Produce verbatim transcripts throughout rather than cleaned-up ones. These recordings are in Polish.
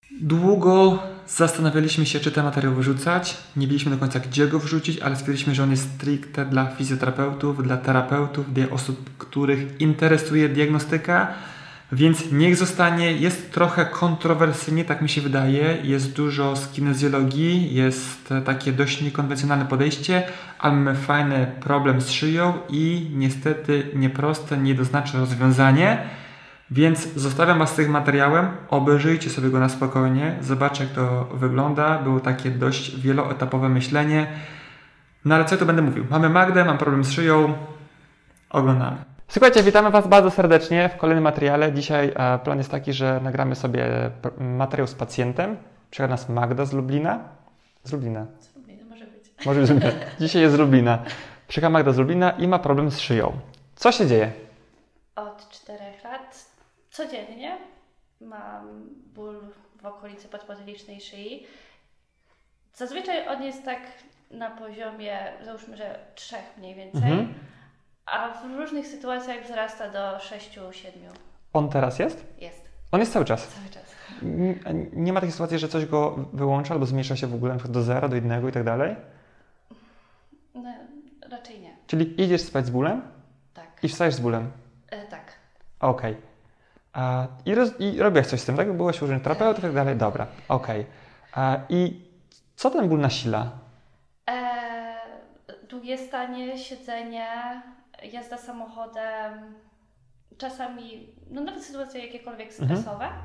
Długo zastanawialiśmy się, czy ten materiał wyrzucać. Nie wiedzieliśmy do końca, gdzie go wrzucić, ale stwierdziliśmy, że on jest stricte dla fizjoterapeutów, dla terapeutów, dla osób, których interesuje diagnostyka, więc niech zostanie. Jest trochę kontrowersyjnie, tak mi się wydaje. Jest dużo z kinezjologii, jest takie dość niekonwencjonalne podejście, ale mamy fajny problem z szyją i niestety nieproste, niedoznaczne rozwiązanie. Więc zostawiam Was z tym materiałem, obejrzyjcie sobie go na spokojnie, zobaczcie jak to wygląda. Było takie dość wieloetapowe myślenie. No ale co ja tu będę mówił? Mamy Magdę, mam problem z szyją, oglądamy. Słuchajcie, witamy Was bardzo serdecznie w kolejnym materiale. Dzisiaj e, plan jest taki, że nagramy sobie materiał z pacjentem. Przyjechała nas Magda z Lublina. Z Lublina. Z Lublina może być. Może być. Dzisiaj jest z Lublina. Przyjechała Magda z Lublina i ma problem z szyją. Co się dzieje? Od czterech lat codziennie mam ból w okolicy podpotylicznej szyi. Zazwyczaj on jest tak na poziomie, załóżmy, że trzech mniej więcej, mhm. a w różnych sytuacjach wzrasta do sześciu, siedmiu. On teraz jest? Jest. On jest cały czas? Cały czas. Nie, nie ma takiej sytuacji, że coś go wyłącza albo zmniejsza się w ogóle na przykład do zera, do jednego i tak dalej? No, raczej nie. Czyli idziesz spać z bólem? Tak. I wstajesz z bólem? E, tak. Okej. Okay. I, roz, I robiłaś coś z tym, tak? Byłaś u terapeutów i tak dalej? Dobra, okej. Okay. I co ten ból nasila? E, długie stanie, siedzenie, jazda samochodem, czasami, no nawet sytuacje jakiekolwiek stresowe. Mhm.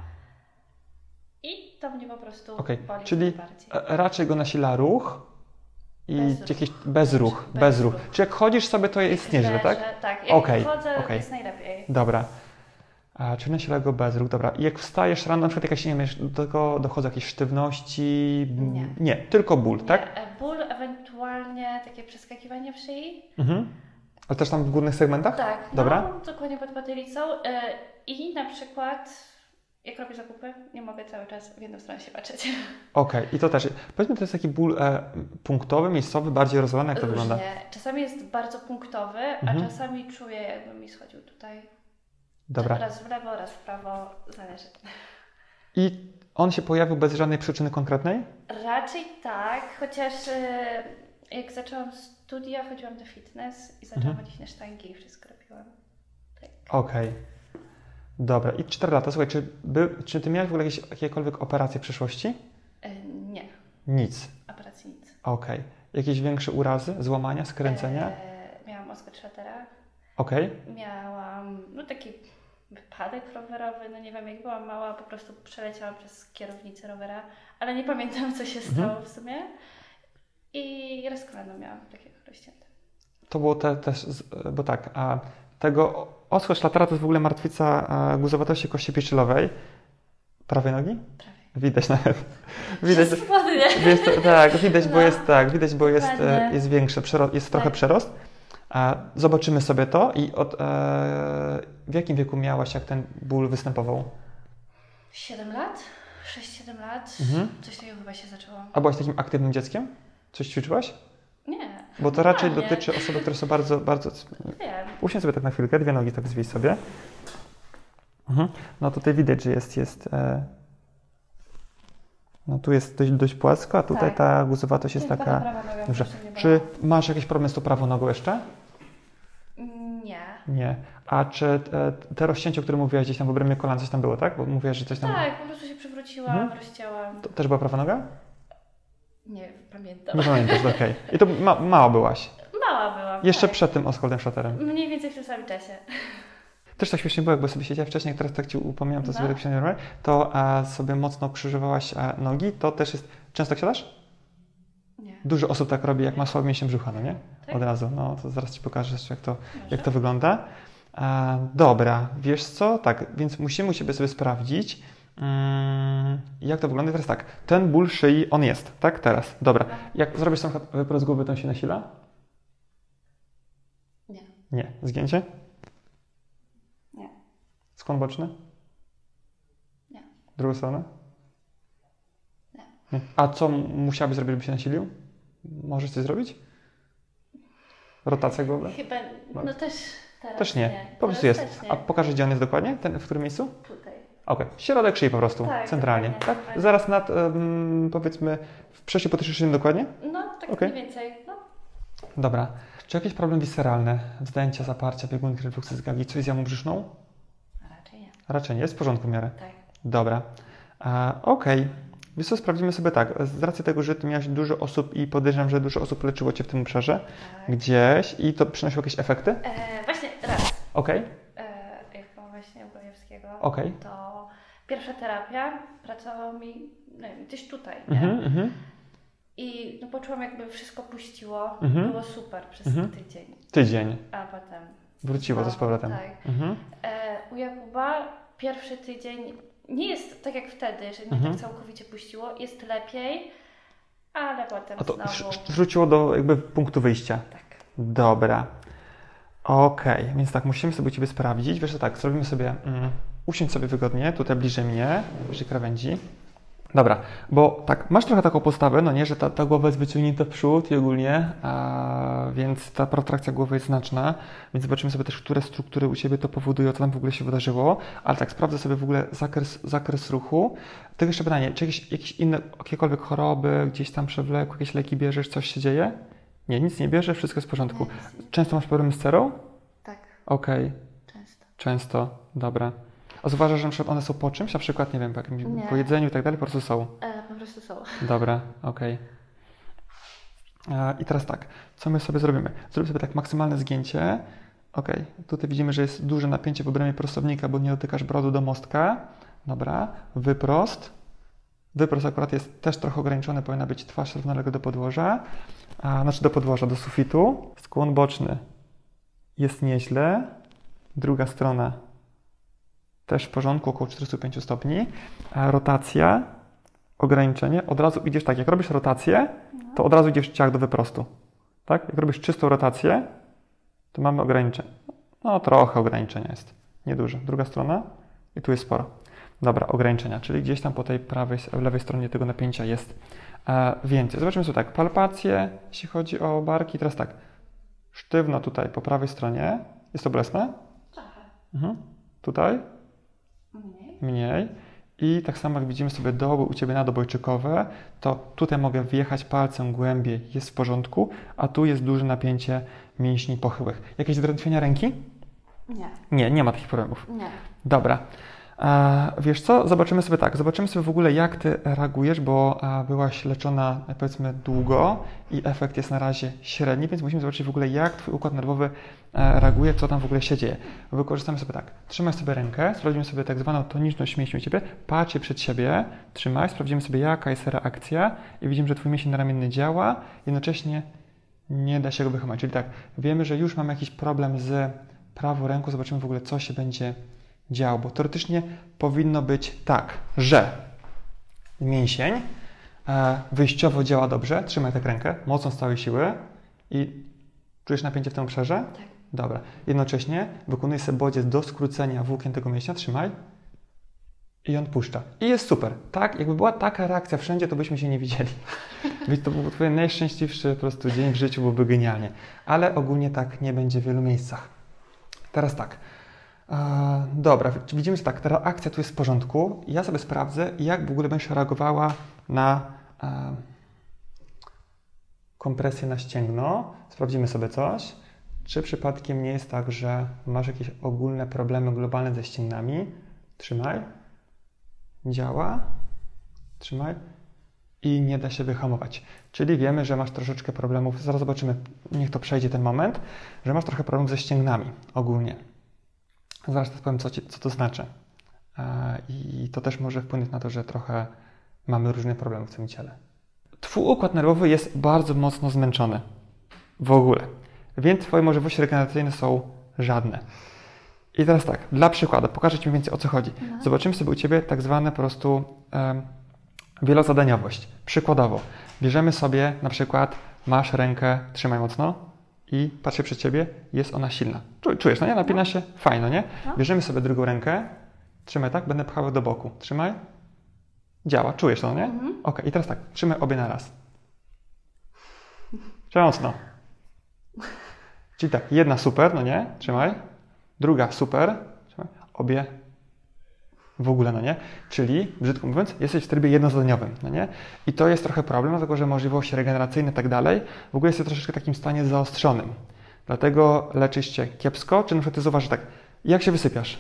I to mnie po prostu okay. boli. Czyli bardziej. raczej go nasila ruch i bez jakieś ruch. bez ruch, bez, bez ruch. ruch. Czyli jak chodzisz sobie, to jest nieźle, tak? Tak, jak okay. chodzę, okay. jest najlepiej. Dobra. A, czyli nasila go bez ruch, dobra. I jak wstajesz rano, na przykład jakaś, nie wiem, do tego dochodzą jakieś sztywności? Nie. Nie, tylko ból, nie. tak? Ból, ewentualnie takie przeskakiwanie w szyi. Mhm. Ale też tam w górnych segmentach? Tak, dobra. No, dokładnie pod potylicą. I na przykład jak robię zakupy, nie mogę cały czas w jedną stronę się patrzeć. Okej, okay. I to też. Powiedzmy, to jest taki ból e, punktowy, miejscowy, bardziej rozwalony, jak to Różnie. wygląda? Czasami jest bardzo punktowy, mhm. a czasami czuję, jakby mi schodził tutaj. Dobra. Raz w lewo, raz w prawo, zależy. I on się pojawił bez żadnej przyczyny konkretnej? Raczej tak, chociaż e, jak zaczęłam studia, chodziłam do fitness i zaczęłam mhm. chodzić na sztangi i wszystko robiłam. Tak. Okej. Okay. Dobra. I cztery lata. Słuchaj, czy, by, czy ty miałeś w ogóle jakieś, jakiekolwiek operacje w przeszłości? E, nie. Nic? Operacji nic. Okej. Okay. Jakieś większe urazy, złamania, skręcenia? E, miałam osteoartretę. Okej. Okay. Miałam no taki wypadek rowerowy, no nie wiem, jak byłam mała, po prostu przeleciałam przez kierownicę rowera, ale nie pamiętam, co się stało mhm. w sumie. I raz kolano miałam takiego rozcięte. To było te, też, bo tak, a tego osteoartretę to jest w ogóle martwica guzowatości kości pieszczelowej. Prawej nogi? Prawej. Widać nawet. Widać, Spodnie. Wiesz, to, tak, widać, no. bo jest tak, widać, bo jest, jest większy, przerost, jest trochę tak. przerost. A zobaczymy sobie to i od, e, w jakim wieku miałaś, jak ten ból występował? siedem lat? sześć siedem lat. Mhm. Coś takiego chyba się zaczęło. A byłaś takim aktywnym dzieckiem? Coś ćwiczyłaś? Nie. Bo to raczej nie. dotyczy osób, które są bardzo, bardzo... Wiem. Usiądź sobie tak na chwilkę, dwie nogi tak zwij sobie. Mhm. No tutaj widać, że jest... jest e... No tu jest dość, dość płasko, a tutaj tak. ta guzowatość jest taka... Noga, Dobrze. Czy masz jakiś problem z tą prawą nogą jeszcze? Nie. Nie. A czy te, te rozcięcie, o którym mówiłaś gdzieś tam w obrębie kolan, coś tam było, tak? Bo mówiłaś, że coś tam... Tak, po prostu się przewróciłam, mhm. rozcięłam. To też była prawa noga? Nie pamiętam. Nie pamiętasz, okej. Okay. I to ma, mała byłaś? Mała byłam, Jeszcze tak. przed tym Oswaldem Schlotterem? Mniej więcej w tym samym czasie. Też tak śmiesznie było, jakby sobie siedziała wcześniej, jak teraz tak Ci upomniałam, to no. sobie tak się nie robię, to a, sobie mocno krzyżowałaś a, nogi, to też jest... Często tak siadasz? Nie. Dużo osób tak robi, jak ma słabe mięśnie brzucha, no nie? Tak? Od razu, no to zaraz Ci pokażę jeszcze, jak to, jak to wygląda. A, dobra, wiesz co? Tak, więc musimy u Ciebie sobie sprawdzić, um, jak to wygląda. I teraz tak, ten ból szyi, on jest, tak? Teraz, dobra. Jak zrobisz sam wyprost głowy, to on się nasila? Nie. Nie. Zgięcie? Nie. Skłon boczny? Nie. Drugą stronę? Nie. Nie. A co musiałabyś zrobić, żeby się nasilił? Możesz coś zrobić? Rotacja głowy? Chyba, no też teraz Też nie. nie. Po prostu teraz jest. Nie. A pokażę, gdzie on jest dokładnie? Ten, w którym miejscu? Tutaj. Okej, okay. Środek szyi po prostu, tak, centralnie. Tak? Zaraz nad, um, powiedzmy, w przejściu podręcznym dokładnie? No, tak okay. mniej więcej. No. Dobra. Czy jakieś problemy visceralne, wzdęcia, zaparcia, biegunki, refluksy, zgagi, coś z jamą brzuszną? Raczej nie. Raczej nie, jest w porządku w miarę? Tak. Dobra. E, Okej. Okay. Wiesz co, sprawdzimy sobie tak. Z racji tego, że Ty miałeś dużo osób i podejrzewam, że dużo osób leczyło Cię w tym obszarze tak. gdzieś i to przynosiło jakieś efekty? E, właśnie raz. Okej. Okay. E, jak mam właśnie u Grajewskiego, okay. to pierwsza terapia pracowała mi no, gdzieś tutaj, nie? Mm-hmm, mm-hmm. I no, poczułam, jakby wszystko puściło. Mm-hmm. Było super przez mm-hmm. tydzień. Tydzień. A potem... Wróciło to z powrotem. Tak. Mm-hmm. E, u Jakuba pierwszy tydzień nie jest tak jak wtedy, że mnie mm-hmm. tak całkowicie puściło. Jest lepiej, ale potem A to znowu... wróciło do jakby punktu wyjścia. Tak. Dobra. Okej, okay. Więc tak, musimy sobie u Ciebie sprawdzić. Wiesz, że tak, zrobimy sobie... Mm, usiądź sobie wygodnie, tutaj bliżej mnie, bliżej krawędzi. Dobra, bo tak, masz trochę taką postawę, no nie, że ta, ta głowa jest wyciągnięta w przód i ogólnie, a, więc ta protrakcja głowy jest znaczna, więc zobaczymy sobie też, które struktury u Ciebie to powodują, co tam w ogóle się wydarzyło, ale tak, sprawdzę sobie w ogóle zakres, zakres ruchu. Tylko jeszcze pytanie, czy jakieś, jakieś inne, jakiekolwiek choroby, gdzieś tam przewlekłe, jakieś leki bierzesz, coś się dzieje? Nie, nic nie bierzesz, wszystko jest w porządku. Nie, często masz problemy z cerą? Tak. Okej. Okay. Często. Często, dobra. A zauważasz, że na przykład one są po czymś, na przykład, nie wiem, po jakimś nie. po jedzeniu i tak dalej, po prostu są? E, po prostu są. Dobra, okej. Okay. I teraz tak, co my sobie zrobimy? Zrobimy sobie tak maksymalne zgięcie. Okej, okay. Tutaj widzimy, że jest duże napięcie w obrębie prostownika, bo nie dotykasz brodu do mostka. Dobra, wyprost. Wyprost akurat jest też trochę ograniczony, powinna być twarz równolegle do podłoża. A, znaczy do podłoża, do sufitu. Skłon boczny jest nieźle. Druga strona też w porządku, około czterdzieści pięć stopni. A rotacja, ograniczenie, od razu idziesz tak, jak robisz rotację, to od razu idziesz ciach do wyprostu. Tak? Jak robisz czystą rotację, to mamy ograniczenie. No trochę ograniczenia jest, nieduże. Druga strona i tu jest sporo. Dobra, ograniczenia, czyli gdzieś tam po tej prawej, lewej stronie tego napięcia jest e, więcej. Zobaczymy sobie tak, palpacje, jeśli chodzi o barki. Teraz tak, sztywno tutaj po prawej stronie. Jest to bolesne? Trochę. Mhm. Tutaj? Mniej. Mniej. I tak samo jak widzimy sobie doły u Ciebie nadobojczykowe, to tutaj mogę wjechać palcem głębiej, jest w porządku, a tu jest duże napięcie mięśni pochyłych. Jakieś zdrętwienia ręki? Nie. Nie, nie ma takich problemów. Nie. Dobra. E, wiesz co? Zobaczymy sobie tak. Zobaczymy sobie w ogóle, jak Ty reagujesz, bo e, byłaś leczona, powiedzmy, długo i efekt jest na razie średni, więc musimy zobaczyć w ogóle, jak Twój układ nerwowy e, reaguje, co tam w ogóle się dzieje. Wykorzystamy sobie tak. Trzymaj sobie rękę, sprawdzimy sobie tak zwaną toniczność mięśni u Ciebie, patrzcie przed siebie, trzymaj, sprawdzimy sobie, jaka jest reakcja i widzimy, że Twój mięsień naramienny działa, jednocześnie nie da się go wyhamować. Czyli tak, wiemy, że już mamy jakiś problem z prawą ręką, zobaczymy w ogóle, co się będzie działo, bo teoretycznie powinno być tak, że mięsień e, wyjściowo działa dobrze, trzymaj tak rękę, mocno z całej siły i czujesz napięcie w tym obszarze? Tak. Dobra. Jednocześnie wykonuje sobie bodziec do skrócenia włókien tego mięśnia, trzymaj i on puszcza. I jest super. Tak, jakby była taka reakcja wszędzie, to byśmy się nie widzieli. Więc to był Twój najszczęśliwszy po prostu dzień w życiu, byłby genialnie. Ale ogólnie tak nie będzie w wielu miejscach. Teraz tak. E, dobra, widzimy, że tak, ta reakcja tu jest w porządku. Ja sobie sprawdzę, jak w ogóle będziesz reagowała na e, kompresję na ścięgno. Sprawdzimy sobie coś. Czy przypadkiem nie jest tak, że masz jakieś ogólne problemy globalne ze ścięgnami? Trzymaj. Działa. Trzymaj. I nie da się wyhamować. Czyli wiemy, że masz troszeczkę problemów, zaraz zobaczymy, niech to przejdzie ten moment, że masz trochę problemów ze ścięgnami ogólnie. Zaraz to powiem, co, ci, co to znaczy. I to też może wpłynąć na to, że trochę mamy różne problemy w tym ciele. Twój układ nerwowy jest bardzo mocno zmęczony. W ogóle. Więc Twoje możliwości regeneracyjne są żadne. I teraz tak, dla przykładu, pokażę Ci mniej więcej, o co chodzi. No. Zobaczymy sobie u Ciebie tak zwane po prostu um, wielozadaniowość. Przykładowo, bierzemy sobie na przykład, masz rękę, trzymaj mocno i patrzę przed Ciebie, jest ona silna. Czujesz, no nie? Napina no. się, fajno, nie? No. Bierzemy sobie drugą rękę, trzymaj tak, będę pchał do boku. Trzymaj. Działa, czujesz to, nie? Mhm. Ok, i teraz tak, trzymaj obie na raz. Trzymaj mocno. Czyli tak, jedna super, no nie? Trzymaj. Druga super. Trzymaj. Obie w ogóle, no nie? Czyli, brzydko mówiąc, jesteś w trybie jednozadaniowym, no nie? I to jest trochę problem, dlatego że możliwości regeneracyjne i tak dalej, w ogóle jesteś troszeczkę w takim stanie zaostrzonym. Dlatego leczysz się kiepsko, czy na przykład ty zauważysz tak, jak się wysypiasz?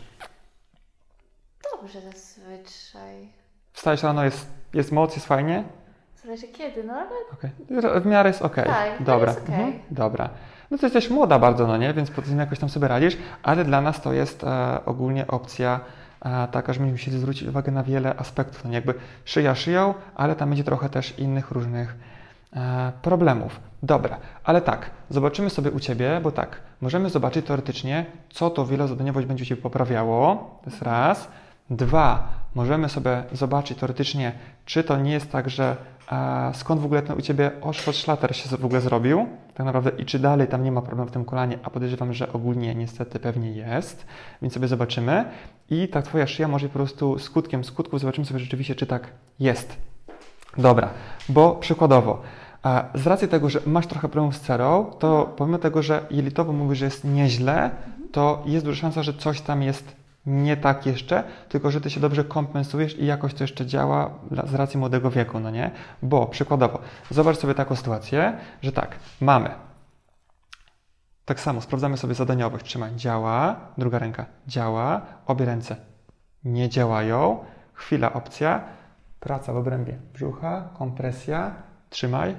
Dobrze zazwyczaj. Wstajesz rano, jest, jest moc, jest fajnie? Zależy kiedy, no ale... Okay. W miarę jest okej. Tak, dobra. jest okej. Mhm. Dobra. No to jesteś młoda bardzo, no nie? Więc po tym jakoś tam sobie radzisz, ale dla nas to jest e, ogólnie opcja e, taka, że będziemy musieli zwrócić uwagę na wiele aspektów. No nie? Jakby szyja szyją, ale tam będzie trochę też innych różnych e, problemów. Dobra, ale tak, zobaczymy sobie u Ciebie, bo tak, możemy zobaczyć teoretycznie, co to wielozadaniowość będzie u Ciebie poprawiało. To jest raz. Dwa, możemy sobie zobaczyć teoretycznie, czy to nie jest tak, że a skąd w ogóle ten u Ciebie Oshkosh-Schlatter się w ogóle zrobił, tak naprawdę, i czy dalej tam nie ma problemu w tym kolanie, a podejrzewam, że ogólnie niestety pewnie jest, więc sobie zobaczymy. I ta Twoja szyja może po prostu skutkiem skutków zobaczymy sobie rzeczywiście, czy tak jest. Dobra, bo przykładowo, z racji tego, że masz trochę problemów z cerą, to pomimo tego, że jelitowo mówisz, że jest nieźle, to jest duża szansa, że coś tam jest nie tak jeszcze, tylko że Ty się dobrze kompensujesz i jakoś to jeszcze działa z racji młodego wieku, no nie? Bo przykładowo, zobacz sobie taką sytuację, że tak, mamy, tak samo sprawdzamy sobie zadaniowość, trzymaj, działa, druga ręka działa, obie ręce nie działają, chwila, opcja, praca w obrębie brzucha, kompresja, trzymaj,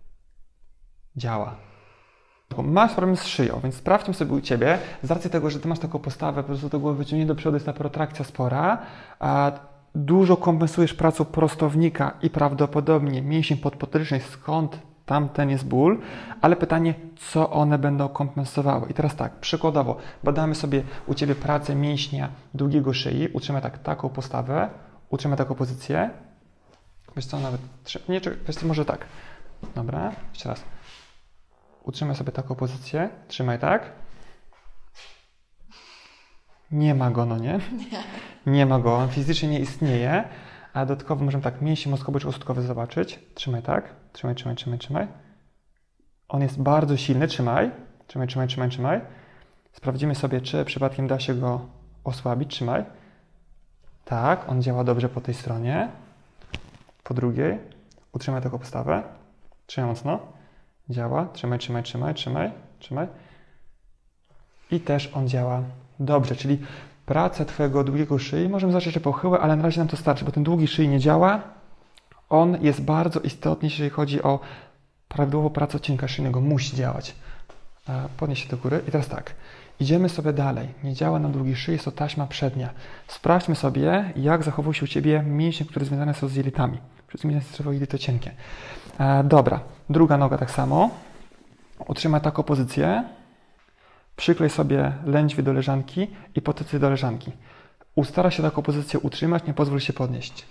działa. Masz problem z szyją, więc sprawdźmy sobie u Ciebie, z racji tego, że Ty masz taką postawę, po prostu do głowy wyciągnięcie do przodu, jest ta protrakcja spora, a dużo kompensujesz pracą prostownika i prawdopodobnie mięsień podpotryczny, skąd tamten jest ból, ale pytanie, co one będą kompensowały. I teraz tak, przykładowo, badamy sobie u Ciebie pracę mięśnia długiego szyi, utrzymaj tak, taką postawę, utrzymaj taką pozycję, wiesz co, nawet, nie, wiesz co, może tak, dobra, jeszcze raz. Utrzymaj sobie taką pozycję. Trzymaj tak. Nie ma go, no nie? Nie. Nie ma go. On fizycznie nie istnieje. A dodatkowo możemy tak mięsień mózgowo-czosnkowy zobaczyć. Trzymaj tak. Trzymaj, trzymaj, trzymaj, trzymaj. On jest bardzo silny. Trzymaj. Trzymaj, trzymaj, trzymaj, trzymaj. Sprawdzimy sobie, czy przypadkiem da się go osłabić. Trzymaj. Tak. On działa dobrze po tej stronie. Po drugiej. Utrzymaj taką postawę. Trzymaj mocno. Działa. Trzymaj, trzymaj, trzymaj, trzymaj, trzymaj. I też on działa dobrze, czyli pracę Twojego długiego szyi, możemy zacząć jeszcze pochyłę, ale na razie nam to starczy, bo ten długi szyi nie działa. On jest bardzo istotny, jeżeli chodzi o prawidłową pracę odcinka szyjnego. Musi działać. Podnieś się do góry. I teraz tak. Idziemy sobie dalej. Nie działa nam długi szyi, jest to taśma przednia. Sprawdźmy sobie, jak zachowują się u Ciebie mięśnie, które związane są z jelitami. Przede wszystkim jest Twoje jelito cienkie. E, dobra. Druga noga tak samo. Utrzymaj taką pozycję. Przyklej sobie lędźwie do leżanki i potycy do leżanki. Ustara się taką pozycję utrzymać, nie pozwól się podnieść.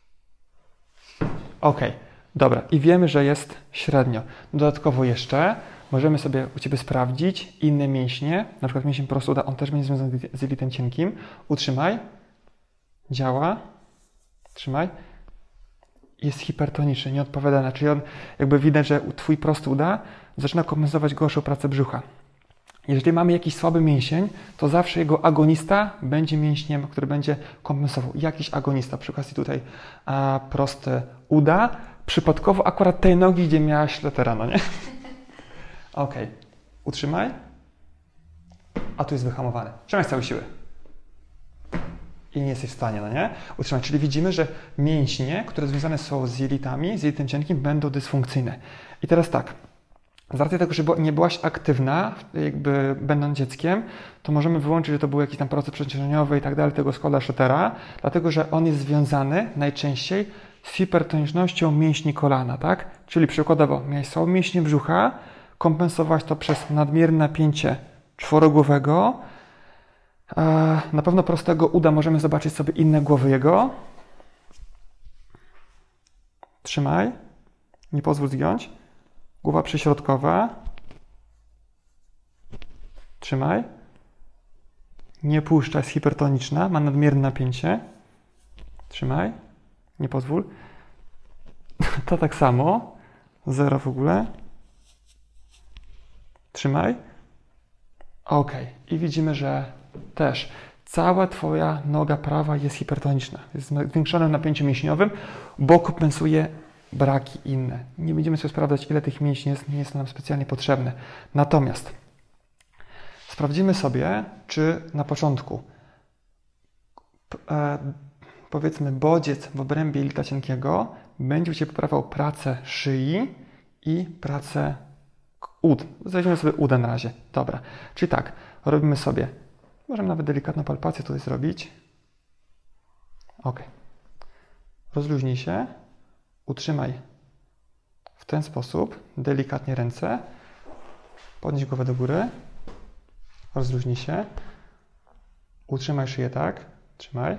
Ok. Dobra. I wiemy, że jest średnio. Dodatkowo jeszcze możemy sobie u Ciebie sprawdzić inne mięśnie, na przykład mięsień prostuda, on też będzie związany z jelitem cienkim. Utrzymaj. Działa. Trzymaj. Jest hipertoniczny, nieodpowiadany, czyli on jakby widać, że Twój prostuda zaczyna kompensować gorszą pracę brzucha. Jeżeli mamy jakiś słaby mięsień, to zawsze jego agonista będzie mięśniem, który będzie kompensował. Jakiś agonista, przy okazji tutaj a, prosty uda, przypadkowo akurat tej nogi, gdzie miałaś Schlettera, no nie? Ok, utrzymaj, a tu jest wyhamowany. Trzymaj z całej siły. I nie jesteś w stanie, no nie? Utrzymać. Czyli widzimy, że mięśnie, które związane są z jelitami, z jelitem cienkim, będą dysfunkcyjne. I teraz tak, z racji tego, że nie byłaś aktywna, jakby będąc dzieckiem, to możemy wyłączyć, że to był jakiś tam proces przeciążeniowy i tak dalej, tego Schoda-Schlettera, dlatego, że on jest związany najczęściej z hipertonicznością mięśni kolana, tak? Czyli przykładowo, miałeś słabe mięśnie brzucha, kompensowałaś to przez nadmierne napięcie czworogłowego. Na pewno prostego uda możemy zobaczyć sobie inne głowy jego. Trzymaj. Nie pozwól zgiąć. Głowa przyśrodkowa. Trzymaj. Nie puszczaj, jest hipertoniczna, ma nadmierne napięcie. Trzymaj. Nie pozwól. To tak samo. Zero w ogóle. Trzymaj. Ok. I widzimy, że też cała Twoja noga prawa jest hipertoniczna, jest zwiększonym napięciem mięśniowym, bo kompensuje braki inne. Nie będziemy sobie sprawdzać, ile tych mięśni jest, nie jest nam specjalnie potrzebne. Natomiast sprawdzimy sobie, czy na początku e, powiedzmy bodziec w obrębie jelita cienkiego będzie u Ciebie poprawiał pracę szyi i pracę ud. Weźmiemy sobie uda na razie. Dobra. Czyli tak, robimy sobie, możemy nawet delikatną palpację tutaj zrobić. Ok. Rozluźnij się. Utrzymaj w ten sposób delikatnie ręce. Podnieś głowę do góry. Rozluźnij się. Utrzymaj szyję tak. Trzymaj.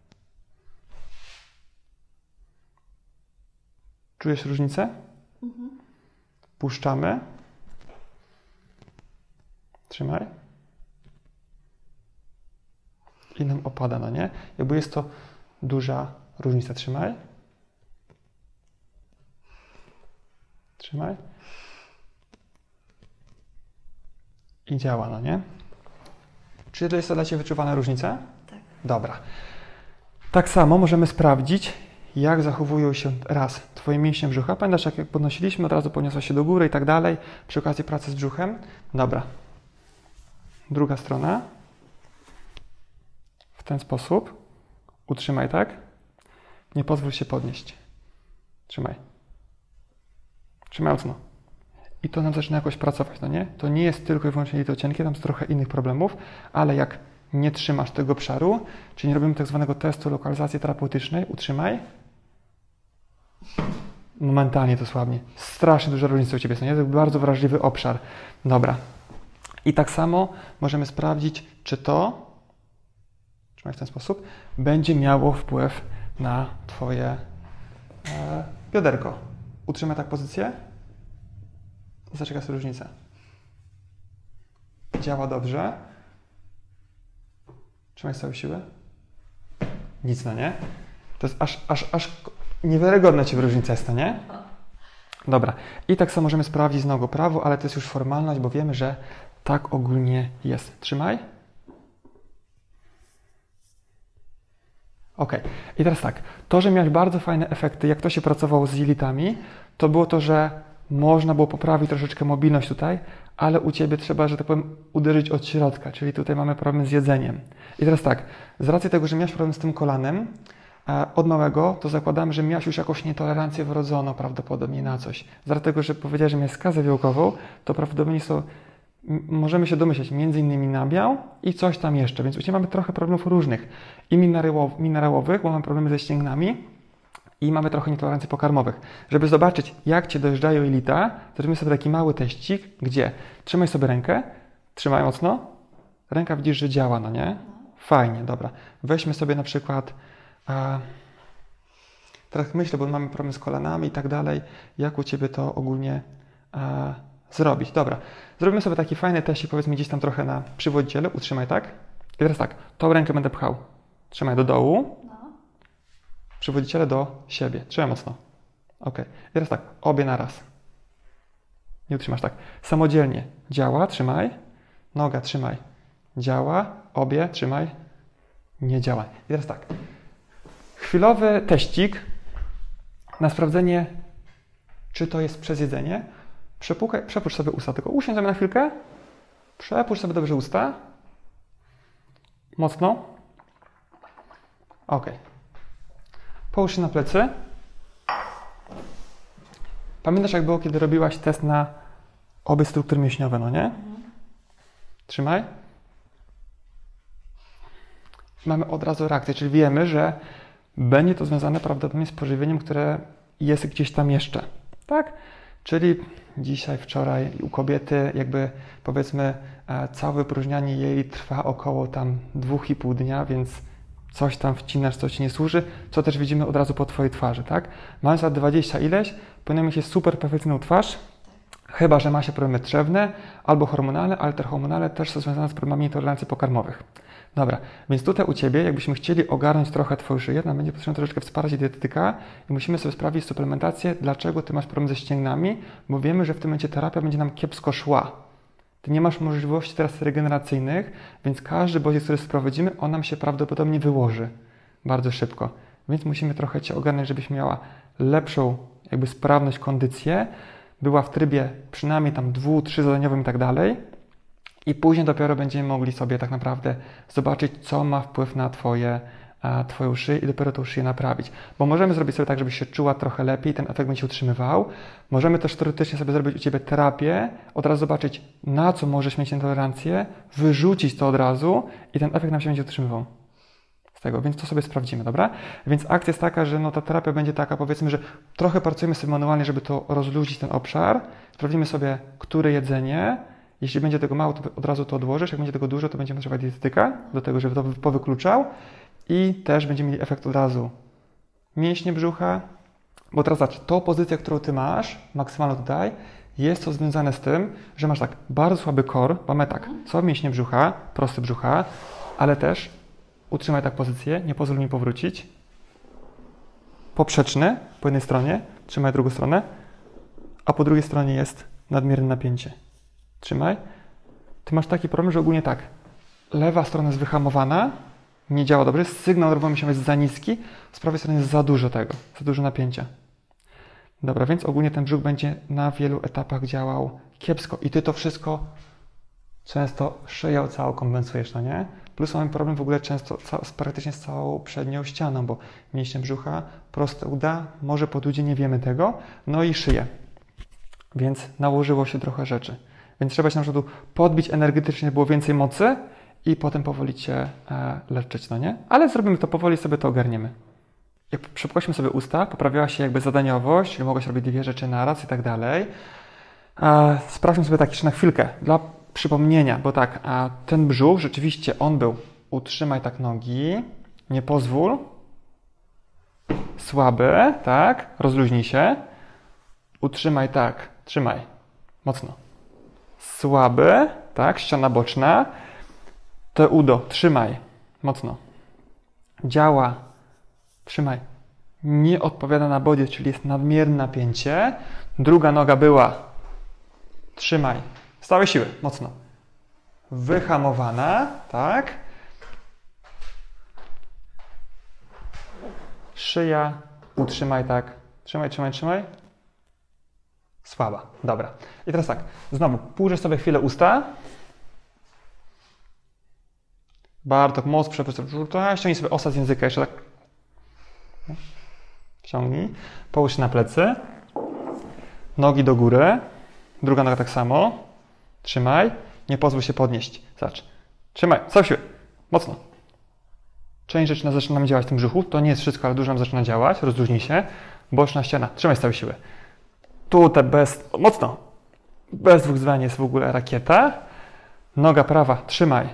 Czujesz różnicę? Mhm. Puszczamy. Trzymaj. I nam opada, no nie? Jakby jest to duża różnica. Trzymaj. Trzymaj. I działa, no nie? Czy to jest to dla Ciebie wyczuwana różnica? Tak. Dobra. Tak samo możemy sprawdzić, jak zachowują się raz Twoje mięśnie brzucha. Pamiętasz, jak podnosiliśmy, od razu podniosła się do góry i tak dalej, przy okazji pracy z brzuchem? Dobra. Druga strona. W ten sposób. Utrzymaj tak. Nie pozwól się podnieść. Trzymaj. Trzymaj mocno. I to nam zaczyna jakoś pracować, no nie? To nie jest tylko i wyłącznie jelito cienkie, tam jest trochę innych problemów, ale jak nie trzymasz tego obszaru, czyli nie robimy tak zwanego testu lokalizacji terapeutycznej, utrzymaj. Momentalnie to słabnie. Strasznie duża różnica u Ciebie jest, no nie? To jest bardzo wrażliwy obszar. Dobra. I tak samo możemy sprawdzić, czy to, trzymaj w ten sposób, będzie miało wpływ na Twoje e, bioderko. Utrzymaj tak pozycję. Zaczekaj sobie różnicę. Działa dobrze. Trzymaj sobie siłę. Nic, no nie? To jest aż, aż, aż niewiarygodna Ciebie różnica jest, to nie? Dobra. I tak samo możemy sprawdzić z nogą prawą, ale to jest już formalność, bo wiemy, że tak ogólnie jest. Trzymaj. Ok. I teraz tak. To, że miałeś bardzo fajne efekty, jak to się pracowało z jelitami, to było to, że można było poprawić troszeczkę mobilność tutaj, ale u Ciebie trzeba, że tak powiem, uderzyć od środka, czyli tutaj mamy problem z jedzeniem. I teraz tak, z racji tego, że miałeś problem z tym kolanem e, od małego, to zakładam, że miałeś już jakąś nietolerancję wrodzoną prawdopodobnie na coś. Z racji tego, że powiedziałeś, że miałeś skazę białkową, to prawdopodobnie są, możemy się domyśleć, między innymi nabiał i coś tam jeszcze, więc u Ciebie mamy trochę problemów różnych i minerałowych, bo mamy problemy ze ścięgnami, i mamy trochę nietolerancji pokarmowych. Żeby zobaczyć, jak Cię dojeżdżają jelita, zrobimy sobie taki mały teścik, gdzie trzymaj sobie rękę, trzymaj mocno, ręka widzisz, że działa, no nie? Fajnie, dobra. Weźmy sobie na przykład, a, teraz myślę, bo mamy problem z kolanami i tak dalej, jak u Ciebie to ogólnie a, zrobić. Dobra, zrobimy sobie taki fajny teścik, powiedzmy gdzieś tam trochę na przywodzicielu, utrzymaj tak. I teraz tak, tą rękę będę pchał, trzymaj do dołu, przywodziciele do siebie. Trzymaj mocno. Ok. I teraz tak, obie na raz. Nie utrzymasz tak. Samodzielnie działa, trzymaj. Noga, trzymaj. Działa, obie, trzymaj. Nie działa. I teraz tak. Chwilowy teścik na sprawdzenie, czy to jest przez jedzenie. Przepukaj, przepuszcz sobie usta. Tylko usiądziemy na chwilkę. Przepuszcz sobie dobrze usta. Mocno. Ok. Połóż się na plecy. Pamiętasz, jak było, kiedy robiłaś test na obie struktury mięśniowe, no nie? Mhm. Trzymaj. Mamy od razu reakcję, czyli wiemy, że będzie to związane prawdopodobnie z pożywieniem, które jest gdzieś tam jeszcze. Tak? Czyli dzisiaj, wczoraj u kobiety jakby powiedzmy całe wypróżnianie jej trwa około tam dwóch i pół dnia, więc coś tam wcinasz, co Ci nie służy, co też widzimy od razu po Twojej twarzy, tak? Mając lat dwadzieścia ileś, powinna mieć super perfekcyjną twarz, chyba że ma się problemy trzewne albo hormonalne, ale te hormonalne też są związane z problemami nietolerancji pokarmowych. Dobra, więc tutaj u Ciebie, jakbyśmy chcieli ogarnąć trochę Twoją szyję, nam będzie potrzebne troszeczkę wsparcie dietetyka i musimy sobie sprawdzić suplementację, dlaczego Ty masz problem ze ścięgnami, bo wiemy, że w tym momencie terapia będzie nam kiepsko szła. Ty nie masz możliwości teraz regeneracyjnych, więc każdy bodziec, który sprowadzimy, on nam się prawdopodobnie wyłoży bardzo szybko. Więc musimy trochę Cię ogarnąć, żebyś miała lepszą jakby sprawność, kondycję, była w trybie przynajmniej tam dwu, trzy zadaniowym i tak dalej. I później dopiero będziemy mogli sobie tak naprawdę zobaczyć, co ma wpływ na Twoje, a, Twoją szyję i dopiero tą szyję naprawić. Bo możemy zrobić sobie tak, żebyś się czuła trochę lepiej, ten efekt będzie się utrzymywał. Możemy też teoretycznie sobie zrobić u Ciebie terapię, od razu zobaczyć, na co możesz mieć intolerancję, wyrzucić to od razu i ten efekt nam się będzie utrzymywał. Z tego, więc to sobie sprawdzimy, dobra? Więc akcja jest taka, że no ta terapia będzie taka, powiedzmy, że trochę pracujemy sobie manualnie, żeby to rozluźnić ten obszar. Sprawdzimy sobie, które jedzenie. Jeśli będzie tego mało, to od razu to odłożysz. Jak będzie tego dużo, to będziemy potrzebować dietetyka do tego, żeby to powykluczał. I też będziemy mieli efekt od razu mięśnie brzucha. Bo teraz zobacz, tą pozycję, którą Ty masz, maksymalną tutaj, jest to związane z tym, że masz tak bardzo słaby core, mamy tak, słabe mięśnie brzucha, prosty brzucha, ale też utrzymaj tak pozycję, nie pozwól mi powrócić. Poprzeczny po jednej stronie, trzymaj drugą stronę, a po drugiej stronie jest nadmierne napięcie. Trzymaj. Ty masz taki problem, że ogólnie tak, lewa strona jest wyhamowana, nie działa dobrze, sygnał nerwowy się jest za niski, z prawej strony jest za dużo tego, za dużo napięcia. Dobra, więc ogólnie ten brzuch będzie na wielu etapach działał kiepsko i Ty to wszystko często szyją całą kompensujesz, no nie? Plus mamy problem w ogóle często z, praktycznie z całą przednią ścianą, bo mięśnie brzucha, proste uda, może pod udzie, nie wiemy tego, no i szyję. Więc nałożyło się trochę rzeczy. Więc trzeba się na przykład podbić energetycznie, było więcej mocy i potem powoli Cię e, leczyć, no nie? Ale zrobimy to powoli, sobie to ogarniemy. Jak przepkośmy sobie usta, poprawiała się jakby zadaniowość, czyli mogłaś robić dwie rzeczy naraz i tak dalej. E, sprawdźmy sobie tak jeszcze na chwilkę, dla przypomnienia, bo tak, a ten brzuch, rzeczywiście on był, utrzymaj tak nogi, nie pozwól, słaby, tak, rozluźnij się, utrzymaj tak, trzymaj, mocno, słaby, tak, ściana boczna, to udo, trzymaj, mocno, działa, trzymaj, nie odpowiada na bodziec, czyli jest nadmierne napięcie, druga noga była, trzymaj, z całej siły, mocno. Wyhamowana, tak. Szyja, utrzymaj tak. Trzymaj, trzymaj, trzymaj. Słaba, dobra. I teraz tak, znowu, półżesz sobie chwilę usta. Bartok, moc przepuść. Ściągnij sobie osa z języka, jeszcze tak. Ściągnij. Połóż się na plecy. Nogi do góry. Druga noga tak samo. Trzymaj. Nie pozwól się podnieść. Zacz. Trzymaj. Całą siłę. Mocno. Część rzeczy zaczyna nam działać w tym brzuchu. To nie jest wszystko, ale dużo nam zaczyna działać. Rozluźnij się. Boczna ściana. Trzymaj z całej siły. Tutaj bez... Mocno. Bez dwóch zdań jest w ogóle rakieta. Noga prawa. Trzymaj.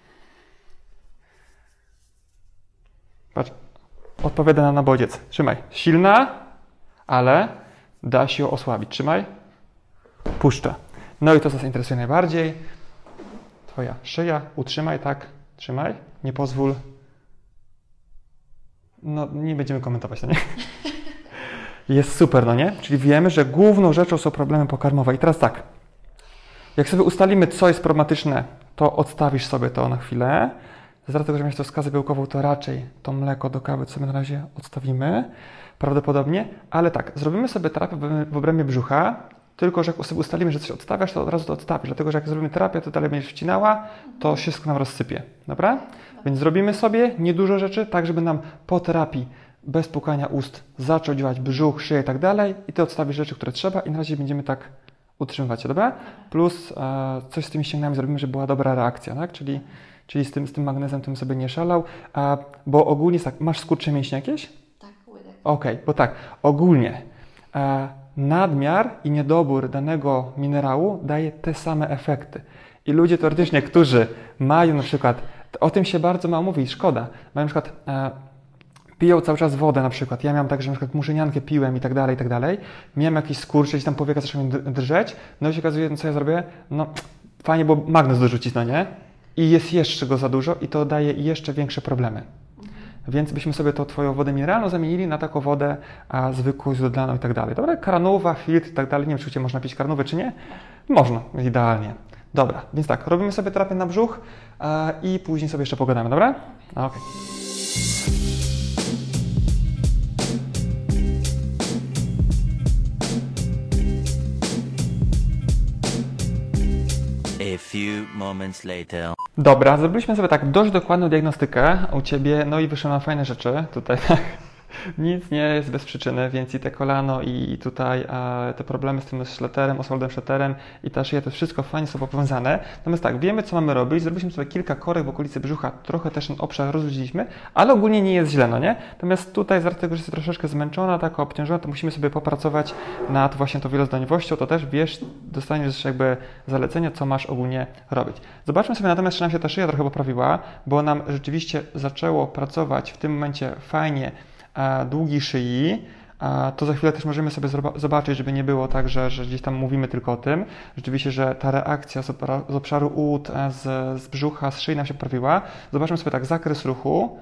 Patrz. Odpowiada na bodziec. Trzymaj. Silna, ale da się ją osłabić. Trzymaj. Puszcza. No i to, co nas interesuje najbardziej. Twoja szyja. Utrzymaj, tak. Trzymaj. Nie pozwól. No, nie będziemy komentować, to nie? Jest super, no nie? Czyli wiemy, że główną rzeczą są problemy pokarmowe. I teraz tak. Jak sobie ustalimy, co jest problematyczne, to odstawisz sobie to na chwilę. Z racji tego, że miałeś to skazę białkową, to raczej to mleko do kawy sobie na razie odstawimy. Prawdopodobnie. Ale tak, zrobimy sobie terapię w obrębie brzucha. Tylko, że jak sobie ustalimy, że coś odstawiasz, to od razu to odstawisz. Dlatego, że jak zrobimy terapię, to dalej będziesz wcinała, to wszystko nam rozsypie. Dobra? Więc zrobimy sobie niedużo rzeczy, tak żeby nam po terapii bez pukania ust zaczął działać brzuch, szyję i tak dalej. I ty odstawisz rzeczy, które trzeba i na razie będziemy tak utrzymywać się, dobra? Plus e, coś z tymi ścięgnami zrobimy, żeby była dobra reakcja, tak? Czyli, czyli z, tym, z tym magnezem tym sobie nie szalał. E, bo ogólnie tak, masz skurcze mięśnie jakieś? Tak, łydek. Okej, okay, bo tak, ogólnie e, nadmiar i niedobór danego minerału daje te same efekty. I ludzie teoretycznie, którzy mają na przykład, o tym się bardzo mało mówi, szkoda, mają na przykład, e, piją cały czas wodę na przykład, ja miałem tak, że na przykład muszyniankę piłem i tak dalej, i tak dalej, miałem jakiś skurcz, gdzieś tam powieka zaczęły mi drżeć, no i się okazuje, no co ja zrobię, no fajnie, bo magnez dorzucić, no nie? I jest jeszcze go za dużo i to daje jeszcze większe problemy. Więc byśmy sobie tą twoją wodę mineralną zamienili na taką wodę a, zwykłą, źródlaną i tak dalej. Dobra, karanuwa, filtr i tak dalej. Nie wiem, czy u ciebie można pić karanówę, czy nie? Można, idealnie. Dobra, więc tak, robimy sobie terapię na brzuch e, i później sobie jeszcze pogadamy, dobra? Okej. Okay. A few moments later. Dobra, zrobiliśmy sobie tak dość dokładną diagnostykę u Ciebie, no i wyszły nam fajne rzeczy tutaj, tak. Nic nie jest bez przyczyny, więc i te kolano, i tutaj e, te problemy z tym Schletterem, Oswaldem Schletterem i ta szyja, to wszystko fajnie są powiązane. Natomiast tak, wiemy co mamy robić, zrobiliśmy sobie kilka korek w okolicy brzucha, trochę też ten obszar rozluźniliśmy, ale ogólnie nie jest źle, no nie? Natomiast tutaj z racji tego, że jest troszeczkę zmęczona, tak obciążona, to musimy sobie popracować nad właśnie tą wielozdolnością, to też wiesz, dostaniesz jakby zalecenia, co masz ogólnie robić. Zobaczmy sobie natomiast, czy nam się ta szyja trochę poprawiła, bo nam rzeczywiście zaczęło pracować w tym momencie fajnie długiej szyi, to za chwilę też możemy sobie zobaczyć, żeby nie było tak, że, że gdzieś tam mówimy tylko o tym. Rzeczywiście, że ta reakcja z, z obszaru ud, z, z brzucha, z szyi nam się poprawiła. Zobaczmy sobie tak zakres ruchu.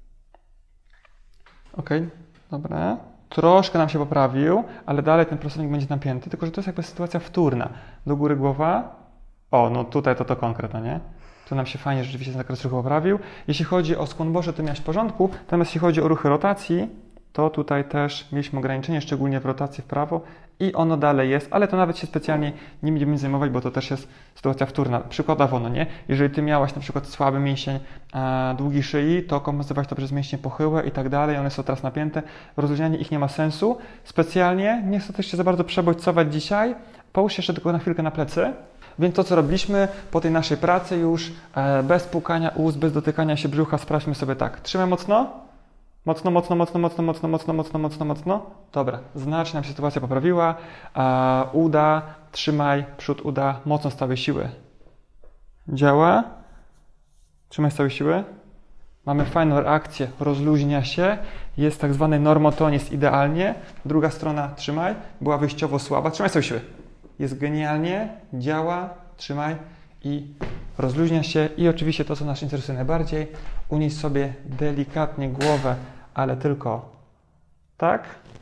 Ok, dobra. Troszkę nam się poprawił, ale dalej ten prostownik będzie napięty, tylko że to jest jakby sytuacja wtórna. Do góry głowa. O, no tutaj to to konkretnie, nie? Tu nam się fajnie rzeczywiście ten zakres ruchu poprawił. Jeśli chodzi o skłon boczny, to miałeś w porządku. Natomiast jeśli chodzi o ruchy rotacji, to tutaj też mieliśmy ograniczenie, szczególnie w rotacji w prawo i ono dalej jest, ale to nawet się specjalnie nie będziemy zajmować, bo to też jest sytuacja wtórna. Przykładowo, no nie? Jeżeli Ty miałaś na przykład słaby mięsień e, długiej szyi, to kompensować to przez mięśnie pochyłe i tak dalej, one są teraz napięte. Rozluźnianie ich nie ma sensu. Specjalnie nie chcę też się za bardzo przebodźcować dzisiaj. Połóż się jeszcze tylko na chwilkę na plecy. Więc to, co robiliśmy po tej naszej pracy już, e, bez pukania ust, bez dotykania się brzucha, sprawdźmy sobie tak. Trzymaj mocno. Mocno, mocno, mocno, mocno, mocno, mocno, mocno, mocno, mocno. Dobra, znacznie nam się sytuacja poprawiła. E, uda, trzymaj, przód uda, mocno z całej siły. Działa. Trzymaj z całej siły. Mamy fajną reakcję, rozluźnia się. Jest tak zwany normotonizm idealnie. Druga strona, trzymaj. Była wyjściowo słaba. Trzymaj z całej siły. Jest genialnie, działa, trzymaj i rozluźnia się. I oczywiście to, co nas interesuje najbardziej, unieś sobie delikatnie głowę, ale tylko tak.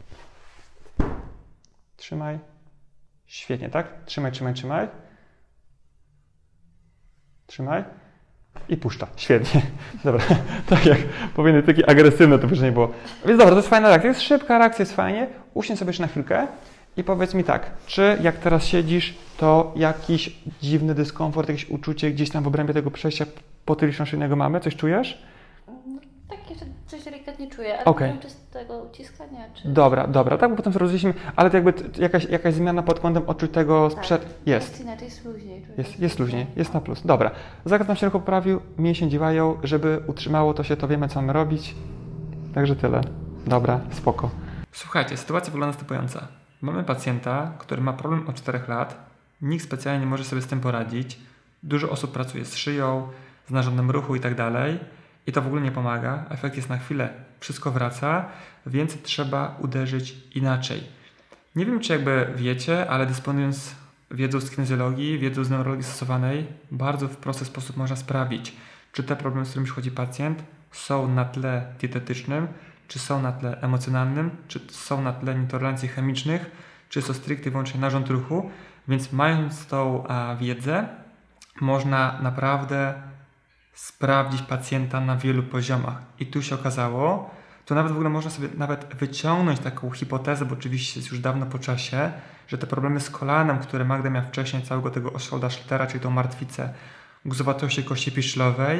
Trzymaj. Świetnie, tak? Trzymaj, trzymaj, trzymaj. Trzymaj. I puszcza. Świetnie. Dobra. Tak jak powinny takie agresywne to nie było. Więc dobra, to jest fajna reakcja. Jest szybka reakcja, jest fajnie. Usiądź sobie jeszcze na chwilkę. I powiedz mi tak, czy jak teraz siedzisz, to jakiś dziwny dyskomfort, jakieś uczucie gdzieś tam w obrębie tego przejścia potyliczno-szyjnego mamy? Coś czujesz? No, tak jeszcze coś delikatnie czuję, ale okay. Nie wiem, czy z tego uciskania, czy... Dobra, dobra, tak, bo potem sobie rozliczyliśmy, ale to jakby jakaś, jakaś zmiana pod kątem odczuć tego sprzed... Tak, jest. Jest inaczej, jest luźniej. Jest, jest luźniej, jest na plus. Dobra, zakres nam się ruchu poprawił, mięśnie działają, żeby utrzymało to się, to wiemy, co mamy robić. Także tyle. Dobra, spoko. Słuchajcie, sytuacja wygląda następująca. Mamy pacjenta, który ma problem od czterech lat, nikt specjalnie nie może sobie z tym poradzić, dużo osób pracuje z szyją, z narządem ruchu i tak dalej i to w ogóle nie pomaga, efekt jest na chwilę, wszystko wraca, więc trzeba uderzyć inaczej. Nie wiem, czy jakby wiecie, ale dysponując wiedzą z kinezjologii, wiedzą z neurologii stosowanej, bardzo w prosty sposób można sprawdzić, czy te problemy, z którymi chodzi pacjent, są na tle dietetycznym, czy są na tle emocjonalnym, czy są na tle nietolerancji chemicznych, czy jest to stricte wyłącznie narząd ruchu. Więc mając tą a, wiedzę, można naprawdę sprawdzić pacjenta na wielu poziomach. I tu się okazało, to nawet w ogóle można sobie nawet wyciągnąć taką hipotezę, bo oczywiście jest już dawno po czasie, że te problemy z kolanem, które Magda miała wcześniej, całego tego Oswalda Schlettera, czyli tą martwicę guzowatości kości piszczelowej,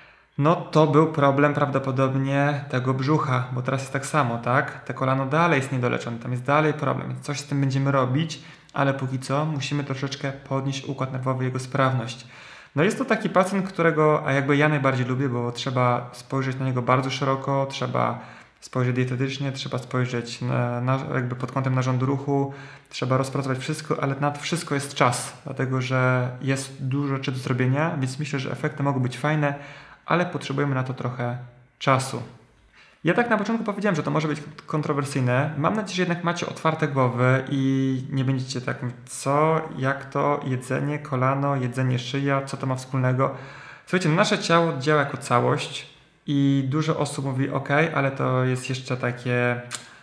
no to był problem prawdopodobnie tego brzucha, bo teraz jest tak samo, tak? Te kolano dalej jest niedoleczone, tam jest dalej problem, więc coś z tym będziemy robić, ale póki co musimy troszeczkę podnieść układ nerwowy, jego sprawność. No jest to taki pacjent, którego a jakby ja najbardziej lubię, bo trzeba spojrzeć na niego bardzo szeroko, trzeba spojrzeć dietetycznie, trzeba spojrzeć na, na, jakby pod kątem narządu ruchu, trzeba rozpracować wszystko, ale na to wszystko jest czas, dlatego że jest dużo rzeczy do zrobienia, więc myślę, że efekty mogą być fajne, ale potrzebujemy na to trochę czasu. Ja tak na początku powiedziałem, że to może być kontrowersyjne. Mam nadzieję, że jednak macie otwarte głowy i nie będziecie tak mówić, co, jak to, jedzenie, kolano, jedzenie szyja, co to ma wspólnego. Słuchajcie, nasze ciało działa jako całość i dużo osób mówi, ok, ale to jest jeszcze takie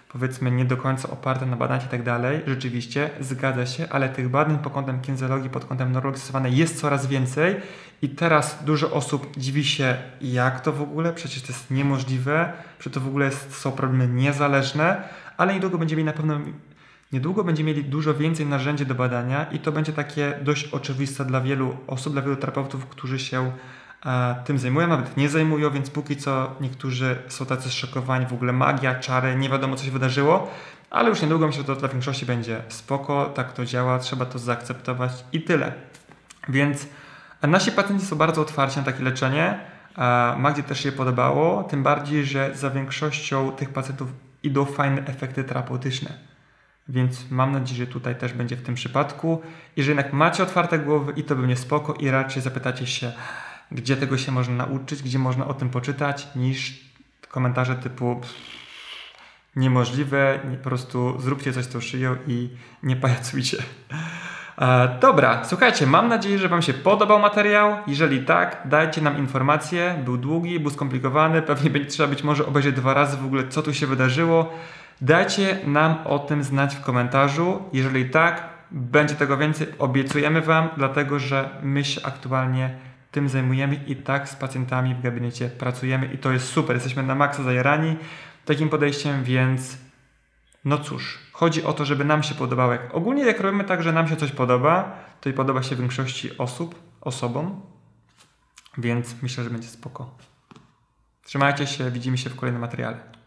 powiedzmy nie do końca oparte na badaniach i tak dalej. Rzeczywiście, zgadza się, ale tych badań pod kątem kinezjologii, pod kątem neurologii stosowanej jest coraz więcej i teraz dużo osób dziwi się, jak to w ogóle, przecież to jest niemożliwe, że to w ogóle jest, są problemy niezależne, ale niedługo będziemy mieli na pewno Niedługo będziemy mieli dużo więcej narzędzi do badania i to będzie takie dość oczywiste dla wielu osób, dla wielu terapeutów, którzy się e, tym zajmują, nawet nie zajmują, więc póki co niektórzy są tacy zszokowani, w ogóle magia, czary, nie wiadomo co się wydarzyło, ale już niedługo myślę, że to dla większości będzie spoko, tak to działa, trzeba to zaakceptować i tyle. Więc nasi pacjenci są bardzo otwarci na takie leczenie, e, Magdzie też się podobało, tym bardziej, że za większością tych pacjentów idą fajne efekty terapeutyczne. Więc mam nadzieję, że tutaj też będzie w tym przypadku. I że jednak macie otwarte głowy i to będzie spoko i raczej zapytacie się, gdzie tego się można nauczyć, gdzie można o tym poczytać, niż komentarze typu niemożliwe, nie, po prostu zróbcie coś z tą szyją i nie pajacujcie. E, dobra, słuchajcie, mam nadzieję, że Wam się podobał materiał. Jeżeli tak, dajcie nam informację. Był długi, był skomplikowany, pewnie będzie trzeba być może obejrzeć dwa razy w ogóle, co tu się wydarzyło. Dajcie nam o tym znać w komentarzu. Jeżeli tak, będzie tego więcej, obiecujemy Wam, dlatego że my się aktualnie tym zajmujemy i tak z pacjentami w gabinecie pracujemy i to jest super. Jesteśmy na maksa zajarani takim podejściem, więc no cóż, chodzi o to, żeby nam się podobało. Jak, ogólnie jak robimy tak, że nam się coś podoba, to i podoba się większości osób, osobom, więc myślę, że będzie spoko. Trzymajcie się, widzimy się w kolejnym materiale.